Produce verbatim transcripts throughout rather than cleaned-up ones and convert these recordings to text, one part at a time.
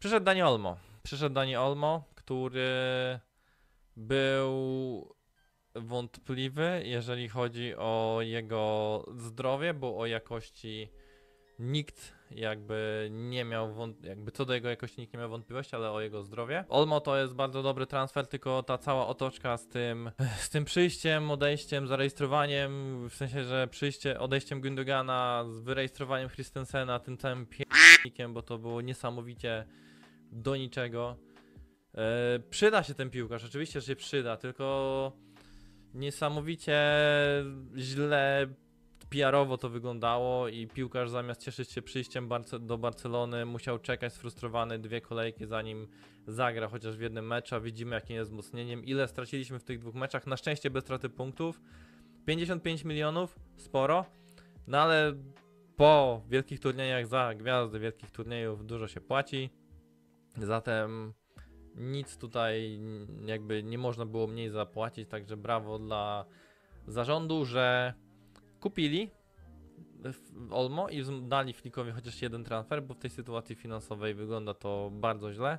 Przyszedł Dani Olmo. Przyszedł Dani Olmo, który był wątpliwy, jeżeli chodzi o jego zdrowie, bo o jakości nikt jakby nie miał, jakby co do jego jakości nikt nie miał wątpliwości, ale o jego zdrowie. Olmo to jest bardzo dobry transfer, tylko ta cała otoczka z tym, z tym przyjściem, odejściem, zarejestrowaniem, w sensie, że przyjście, odejściem Gündogana, z wyrejestrowaniem Christensena, tym całym p***nikiem, bo to było niesamowicie do niczego. Yy, przyda się ten piłkarz, oczywiście, że się przyda, tylko niesamowicie źle P R-owo to wyglądało i piłkarz zamiast cieszyć się przyjściem Barce do Barcelony musiał czekać sfrustrowany dwie kolejki zanim zagra chociaż w jednym meczu, a widzimy jakim jest wzmocnieniem, ile straciliśmy w tych dwóch meczach, na szczęście bez straty punktów, pięćdziesiąt pięć milionów, sporo, no ale po wielkich turniejach za gwiazdy wielkich turniejów dużo się płaci, zatem nic tutaj jakby nie można było mniej zapłacić, także brawo dla zarządu, że kupili Olmo i dali Flickowi chociaż jeden transfer, bo w tej sytuacji finansowej wygląda to bardzo źle.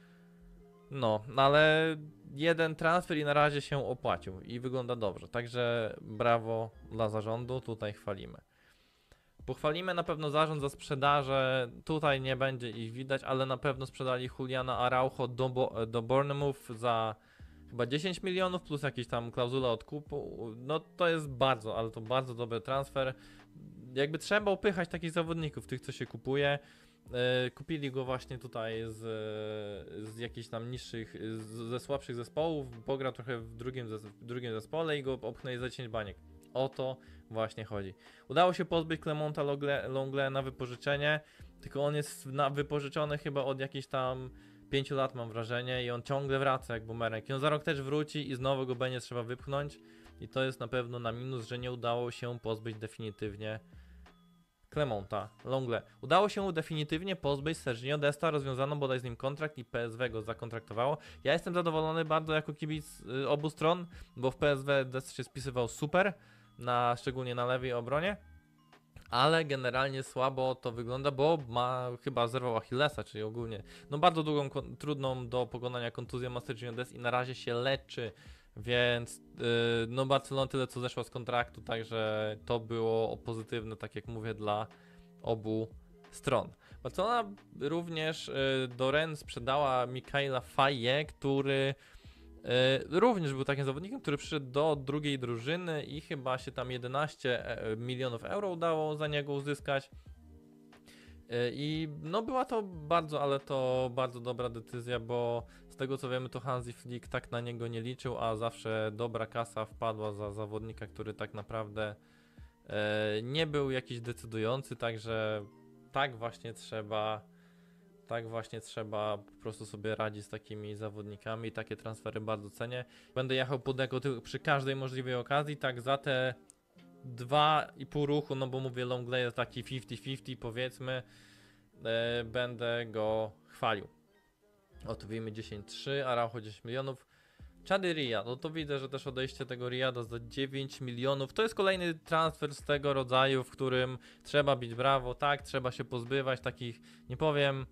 No, ale jeden transfer i na razie się opłacił i wygląda dobrze, także brawo dla zarządu, tutaj chwalimy. Pochwalimy na pewno zarząd za sprzedaże, tutaj nie będzie ich widać, ale na pewno sprzedali Juliana Araujo do, Bo do Bournemouth za chyba dziesięć milionów plus jakieś tam klauzula odkupu. No to jest bardzo, ale to bardzo dobry transfer. Jakby trzeba upychać takich zawodników, tych co się kupuje. Yy, kupili go właśnie tutaj z, z jakichś tam niższych, z, ze słabszych zespołów, pograł trochę w drugim, w drugim zespole i go opchnęli za dziesięć baniek. O to właśnie chodzi. Udało się pozbyć Clemonta Longle na wypożyczenie, tylko on jest na wypożyczony chyba od jakichś tam pięciu lat mam wrażenie i on ciągle wraca jak bumerang. I on za rok też wróci i znowu go będzie trzeba wypchnąć i to jest na pewno na minus, że nie udało się pozbyć definitywnie Clemonta Longle. Udało się definitywnie pozbyć Serginho Desta, rozwiązano bodaj z nim kontrakt i P S V go zakontraktowało. Ja jestem zadowolony bardzo jako kibic y, obu stron, bo w P S V Dest się spisywał super, na, szczególnie na lewej obronie. Ale generalnie słabo to wygląda, bo ma chyba zerwał Achillesa, czyli ogólnie no bardzo długą, trudną do pokonania kontuzję ma Serginho Dest i na razie się leczy, więc yy, no Barcelona tyle co zeszła z kontraktu, także to było pozytywne, tak jak mówię, dla obu stron. Barcelona również yy, do Rennes sprzedała Mikaela Faye, który Yy, również był takim zawodnikiem, który przyszedł do drugiej drużyny i chyba się tam jedenaście milionów euro udało za niego uzyskać. Yy, I no była to bardzo, ale to bardzo dobra decyzja, bo z tego co wiemy to Hansi Flick tak na niego nie liczył, a zawsze dobra kasa wpadła za zawodnika, który tak naprawdę yy, nie był jakiś decydujący, także tak właśnie trzeba Tak właśnie trzeba po prostu sobie radzić z takimi zawodnikami i takie transfery bardzo cenię. Będę jechał pod eko przy każdej możliwej okazji, tak za te dwa i pół ruchu, no bo mówię Longley jest taki pięćdziesiąt pięćdziesiąt powiedzmy, e, będę go chwalił. Oto wiemy dziesięć trzy, Araujo dziesięć milionów. Chady Riyad, no to widzę, że też odejście tego Riyada za dziewięć milionów, to jest kolejny transfer z tego rodzaju, w którym trzeba bić brawo, tak, trzeba się pozbywać takich, nie powiem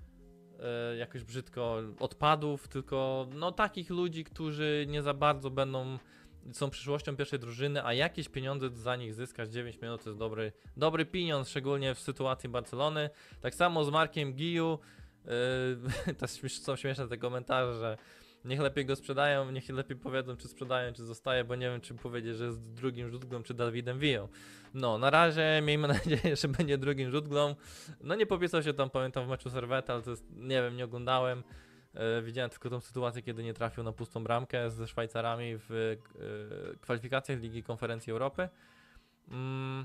jakoś brzydko odpadów, tylko no takich ludzi, którzy nie za bardzo będą, są przyszłością pierwszej drużyny, a jakieś pieniądze za nich zyskać, dziewięć milionów to jest dobry, dobry pieniądz, szczególnie w sytuacji Barcelony. Tak samo z Markiem Guiu, yy, to są śmieszne te komentarze, że niech lepiej go sprzedają, niech lepiej powiedzą, czy sprzedają, czy zostaje, bo nie wiem, czy powiedzieć, że jest drugim rzutglą, czy Davidem Villą. No, na razie miejmy nadzieję, że będzie drugim rzutglą. No nie popisał się tam, pamiętam, w meczu Servette, ale to jest, nie wiem, nie oglądałem. Yy, widziałem tylko tą sytuację, kiedy nie trafił na pustą bramkę ze Szwajcarami w yy, kwalifikacjach Ligi Konferencji Europy. Yy.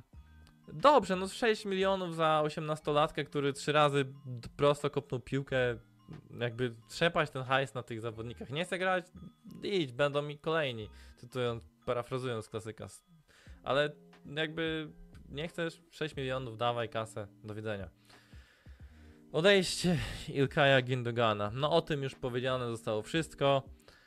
Dobrze, no sześć milionów za osiemnastolatkę, który trzy razy prosto kopnął piłkę. Jakby trzepać ten hajs na tych zawodnikach. Nie chcę grać? Idź, będą mi kolejni. Cytując, parafrazując klasyka. Ale jakby nie chcesz sześć milionów, dawaj kasę, do widzenia. Odejście Ilkaja Gündogana. No o tym już powiedziane zostało wszystko.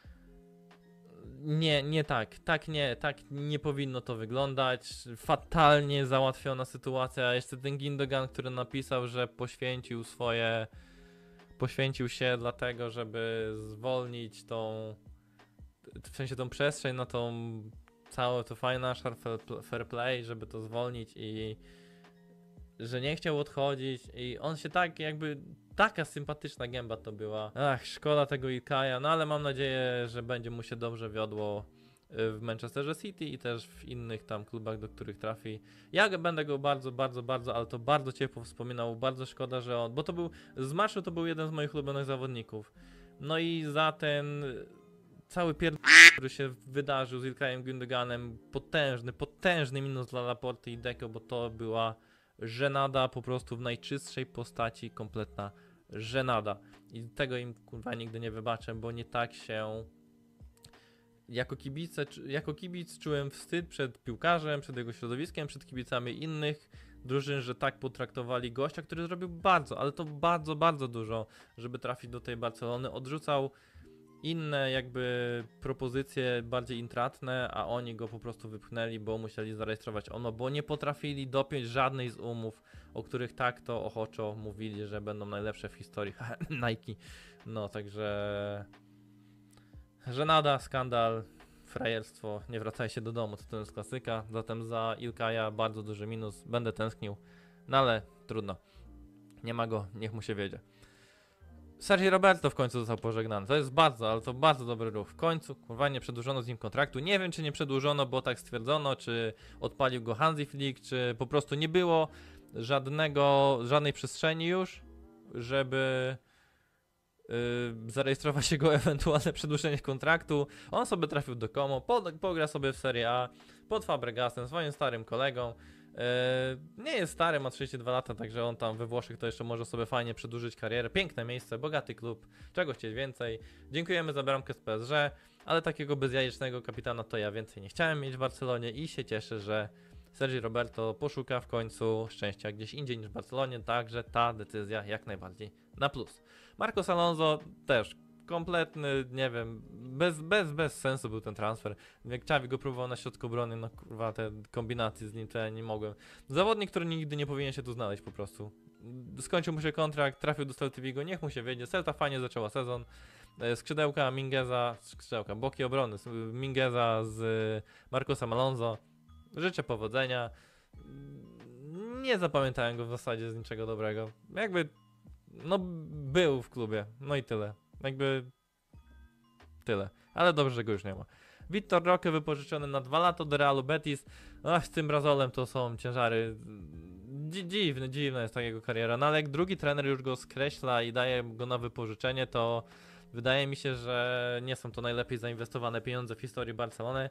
Nie, nie tak, tak nie, tak nie powinno to wyglądać. Fatalnie załatwiona sytuacja. Jeszcze ten Gündogan, który napisał, że poświęcił swoje poświęcił się dlatego, żeby zwolnić tą, w sensie tą przestrzeń na tą całe to financial fair play, żeby to zwolnić i że nie chciał odchodzić i on się tak jakby, taka sympatyczna gęba to była. Ach, szkoda tego Ilkaja, no ale mam nadzieję, że będzie mu się dobrze wiodło w Manchesterze City i też w innych tam klubach, do których trafi. Ja będę go bardzo, bardzo, bardzo, ale to bardzo ciepło wspominał, bardzo szkoda, że on, bo to był, z marszu to był jeden z moich ulubionych zawodników. No i za ten cały pierd... który się wydarzył z Ilkajem Gündoganem, potężny, potężny minus dla Laporty i Deco, bo to była żenada po prostu w najczystszej postaci, kompletna żenada. I tego im kurwa nigdy nie wybaczę, bo nie tak się jako kibice, jako kibic czułem wstyd przed piłkarzem, przed jego środowiskiem, przed kibicami innych drużyn, że tak potraktowali gościa, który zrobił bardzo, ale to bardzo, bardzo dużo, żeby trafić do tej Barcelony. Odrzucał inne jakby propozycje bardziej intratne, a oni go po prostu wypchnęli, bo musieli zarejestrować ono, bo nie potrafili dopiąć żadnej z umów, o których tak to ochoczo mówili, że będą najlepsze w historii Nike. No, także żenada, skandal, frajerstwo, nie wracajcie do domu, to, to jest klasyka, zatem za Ilkaja bardzo duży minus, będę tęsknił, no ale trudno, nie ma go, niech mu się wiedzie. Sergio Roberto w końcu został pożegnany. To jest bardzo, ale to bardzo dobry ruch. W końcu, kurwa, nie przedłużono z nim kontraktu. Nie wiem, czy nie przedłużono, bo tak stwierdzono, czy odpalił go Hansi Flick, czy po prostu nie było żadnego, żadnej przestrzeni już, żeby yy, zarejestrować jego ewentualne przedłużenie kontraktu. On sobie trafił do Como, pod, pogra sobie w Serie A pod Fabregasem, swoim starym kolegą. Yy, nie jest stary, ma trzydzieści dwa lata, także on tam we Włoszech to jeszcze może sobie fajnie przedłużyć karierę. Piękne miejsce, bogaty klub, czego chcieć więcej. Dziękujemy za bramkę z P S G, ale takiego bezjajecznego kapitana to ja więcej nie chciałem mieć w Barcelonie i się cieszę, że Sergio Roberto poszuka w końcu szczęścia gdzieś indziej niż w Barcelonie, także ta decyzja jak najbardziej na plus. Marcos Alonso też kompletny, nie wiem, bez, bez, bez sensu był ten transfer. Jak Xavi go próbował na środku obrony, no kurwa, te kombinacje z nim to ja nie mogłem. Zawodnik, który nigdy nie powinien się tu znaleźć po prostu. Skończył mu się kontrakt, trafił do Celty Vigo, niech mu się wiedzie. Celta fajnie zaczęła sezon. Skrzydełka Mingueza, skrzydełka, boki obrony, Mingueza z Marcosem Alonso. Życzę powodzenia. Nie zapamiętałem go w zasadzie z niczego dobrego. Jakby, no był w klubie, no i tyle. Jakby tyle, ale dobrze, że go już nie ma. Vitor Roque wypożyczony na dwa lata do Realu Betis. Ach, z tym Brazolem to są ciężary. Dzi dziwny, dziwna jest ta jego kariera. No ale jak drugi trener już go skreśla i daje go na wypożyczenie, to wydaje mi się, że nie są to najlepiej zainwestowane pieniądze w historii Barcelony.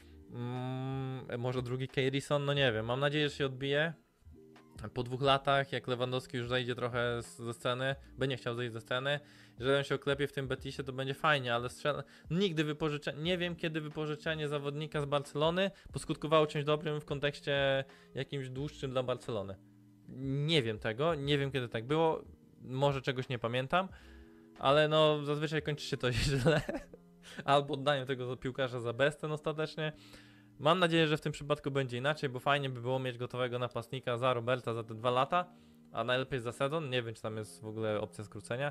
Mm, może drugi Keirson, no nie wiem. Mam nadzieję, że się odbije. Po dwóch latach, jak Lewandowski już zejdzie trochę z, ze sceny, by nie chciał zejść ze sceny, jeżeli on się oklepie w tym Betisie, to będzie fajnie, ale strzel... nigdy wypożyczenie, nie wiem kiedy wypożyczenie zawodnika z Barcelony poskutkowało czymś dobrym w kontekście jakimś dłuższym dla Barcelony. Nie wiem tego, nie wiem kiedy tak było, może czegoś nie pamiętam, ale no zazwyczaj kończy się to źle, albo oddaniem tego piłkarza za bezcen ostatecznie. Mam nadzieję, że w tym przypadku będzie inaczej, bo fajnie by było mieć gotowego napastnika za Roberta za te dwa lata, a najlepiej za sezon. Nie wiem, czy tam jest w ogóle opcja skrócenia.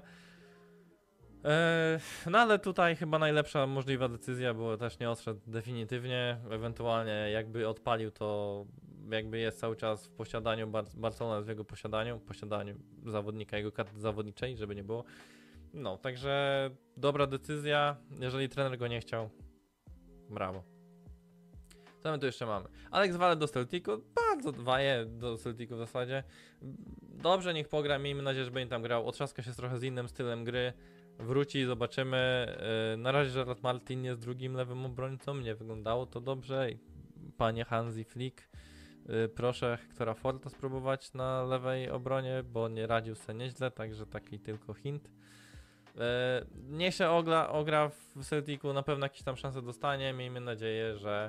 Eee, no ale tutaj chyba najlepsza możliwa decyzja, bo też nie odszedł definitywnie. Ewentualnie jakby odpalił, to jakby jest cały czas w posiadaniu, Bar Barcelona jest w jego posiadaniu, posiadaniu zawodnika, jego karty zawodniczej, żeby nie było. No, także dobra decyzja. Jeżeli trener go nie chciał, brawo. Co my tu jeszcze mamy? Alex Valle do Celticu, bardzo waje do Celticu w zasadzie. Dobrze, niech pogra, miejmy nadzieję, że będzie tam grał. Otrzaska się trochę z innym stylem gry. Wróci, zobaczymy. Yy, na razie Gerard Martin jest drugim lewym obrońcą, nie wyglądało to dobrze. Panie Hansi Flick, yy, proszę Hectora Forta spróbować na lewej obronie, bo nie radził sobie nieźle, także taki tylko hint. Yy, niech się ogra, ogra w Celticu, na pewno jakieś tam szanse dostanie. Miejmy nadzieję, że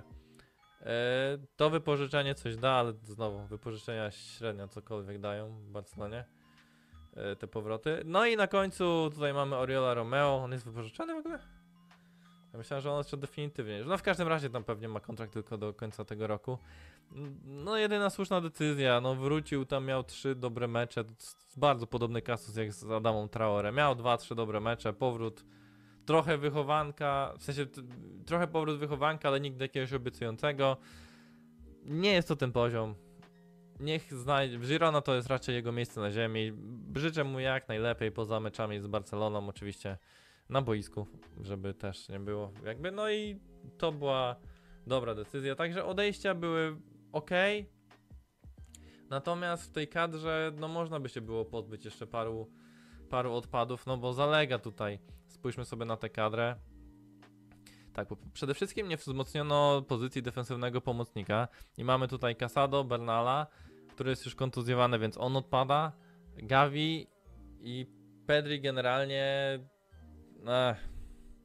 to wypożyczenie coś da, ale znowu wypożyczenia średnio cokolwiek dają w Barcelonie, te powroty. No i na końcu tutaj mamy Oriola Romeo, on jest wypożyczany w ogóle? Ja myślałem, że on jeszcze definitywnie, no w każdym razie tam pewnie ma kontrakt tylko do końca tego roku. No jedyna słuszna decyzja, no wrócił, tam miał trzy dobre mecze, bardzo podobny kasus jak z Adamą Traore, miał dwa, trzy dobre mecze, powrót, trochę wychowanka, w sensie trochę powrót wychowanka, ale nigdy jakiegoś obiecującego, nie jest to ten poziom, niech znajdzie, Girona to jest raczej jego miejsce na ziemi, życzę mu jak najlepiej poza meczami z Barceloną oczywiście na boisku, żeby też nie było jakby, no i to była dobra decyzja, także odejścia były ok. Natomiast w tej kadrze, no można by się było pozbyć jeszcze paru, paru odpadów, no bo zalega tutaj. Spójrzmy sobie na tę kadrę. Tak, przede wszystkim nie wzmocniono pozycji defensywnego pomocnika i mamy tutaj Casado, Bernala, który jest już kontuzjowany, więc on odpada. Gavi i Pedri generalnie... Ech,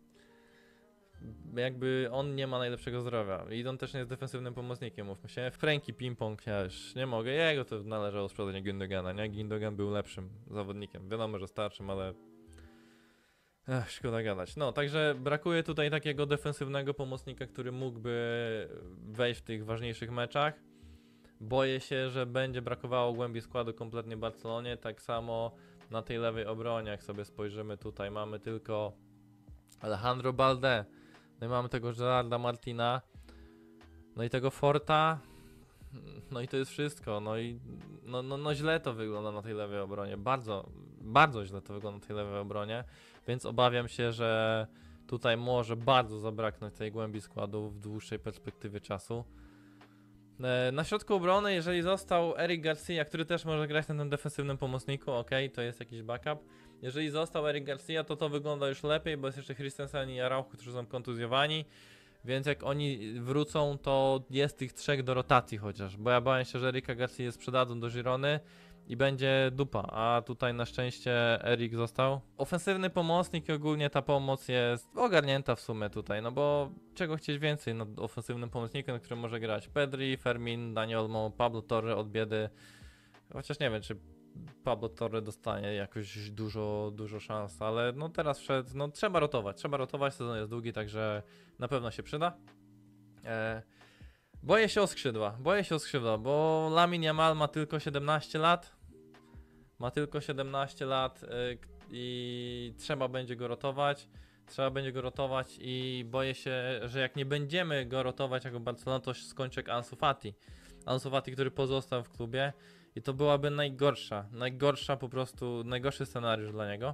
jakby on nie ma najlepszego zdrowia i on też nie jest defensywnym pomocnikiem, mówmy się. Frankie Ping-Pong, ja już nie mogę, jego to należało sprzedać Gündogana, nie? Gündogan był lepszym zawodnikiem, wiadomo, że starszym, ale ech, szkoda gadać. No, także brakuje tutaj takiego defensywnego pomocnika, który mógłby wejść w tych ważniejszych meczach. Boję się, że będzie brakowało głębi składu kompletnie Barcelonie, tak samo na tej lewej obronie, jak sobie spojrzymy, tutaj mamy tylko Alejandro Balde. No i mamy tego Gerarda Martina, no i tego Forta, no i to jest wszystko, no i no, no, no źle to wygląda na tej lewej obronie, bardzo, bardzo źle to wygląda na tej lewej obronie, więc obawiam się, że tutaj może bardzo zabraknąć tej głębi składu w dłuższej perspektywie czasu. Na środku obrony, jeżeli został Eric Garcia, który też może grać na tym defensywnym pomocniku, ok, to jest jakiś backup. Jeżeli został Eric Garcia, to to wygląda już lepiej, bo jest jeszcze Christensen i Araujo, którzy są kontuzjowani. Więc jak oni wrócą, to jest tych trzech do rotacji chociaż. Bo ja bałem się, że Erika Garcia sprzedadzą do Girony i będzie dupa. A tutaj na szczęście Eric został. Ofensywny pomocnik i ogólnie ta pomoc jest ogarnięta w sumie tutaj. No bo czego chcieć więcej na ofensywnym pomocniku, na którym może grać Pedri, Fermin, Dani Olmo, Pablo Torre od biedy. Chociaż nie wiem, czy Pablo Torre dostanie jakoś dużo, dużo szans, ale no teraz wszedł, no trzeba rotować, trzeba rotować, sezon jest długi, także na pewno się przyda. E, boję się o skrzydła, boję się o skrzydła, bo Lamine Yamal ma tylko siedemnaście lat, ma tylko siedemnaście lat e, i trzeba będzie go rotować, trzeba będzie go rotować i boję się, że jak nie będziemy go rotować jako Barcelona, to skończy jak Ansu Fati. Ansu Fati, który pozostał w klubie. I to byłaby najgorsza, najgorsza po prostu, najgorszy scenariusz dla niego.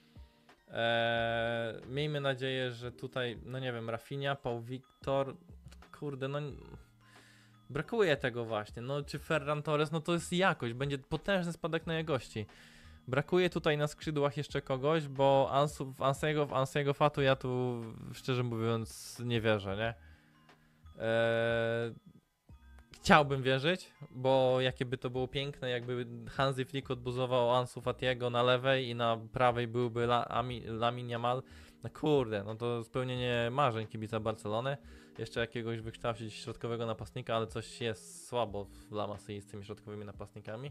Eee, miejmy nadzieję, że tutaj, no nie wiem, Rafinha, Paul Victor, kurde, no brakuje tego właśnie, no czy Ferran Torres, no to jest jakość, będzie potężny spadek na jakości. Brakuje tutaj na skrzydłach jeszcze kogoś, bo Ansu, w Ansiego, w Ansiego Fatu ja tu szczerze mówiąc nie wierzę, nie? Eee, Chciałbym wierzyć, bo jakie by to było piękne, jakby Hansi Flick odbuzował Ansu Fatiego na lewej i na prawej byłby Lamine Yamal. No kurde, no to spełnienie marzeń kibica Barcelony. Jeszcze jakiegoś wykształcić środkowego napastnika, ale coś jest słabo w La Masii z tymi środkowymi napastnikami.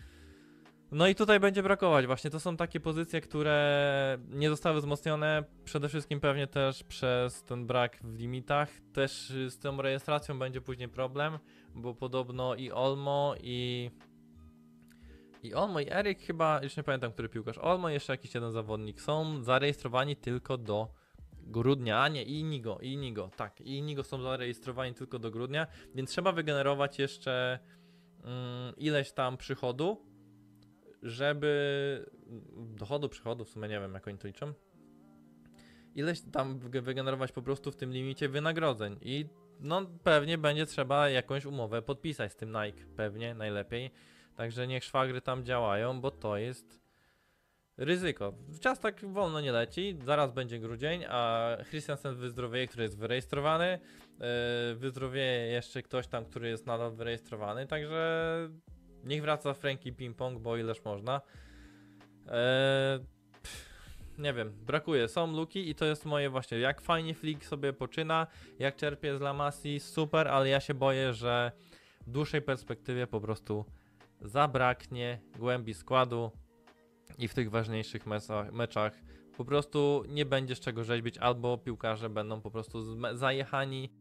No i tutaj będzie brakować właśnie, to są takie pozycje, które nie zostały wzmocnione, przede wszystkim pewnie też przez ten brak w limitach, też z tą rejestracją będzie później problem, bo podobno i Olmo i i Olmo i Eryk chyba, już nie pamiętam, który piłkarz, Olmo i jeszcze jakiś jeden zawodnik są zarejestrowani tylko do grudnia, a nie, i Inigo, i Inigo, tak, i Inigo są zarejestrowani tylko do grudnia, więc trzeba wygenerować jeszcze mm, ileś tam przychodu, żeby dochodu, przychodu, w sumie nie wiem jak oni to liczą, ileś tam wygenerować po prostu w tym limicie wynagrodzeń i no pewnie będzie trzeba jakąś umowę podpisać z tym Nike, pewnie najlepiej, także niech szwagry tam działają, bo to jest ryzyko. Czas tak wolno nie leci, zaraz będzie grudzień, a Christensen wyzdrowieje, który jest wyrejestrowany, yy, wyzdrowieje jeszcze ktoś tam, który jest nadal wyrejestrowany, także niech wraca Frankie Ping-Pong, bo ileż można. Eee, pff, nie wiem, brakuje, są luki i to jest moje właśnie, jak fajnie Flick sobie poczyna, jak czerpie z La Masii, super, ale ja się boję, że w dłuższej perspektywie po prostu zabraknie głębi składu i w tych ważniejszych meczach, meczach po prostu nie będzie z czego rzeźbić, albo piłkarze będą po prostu zajechani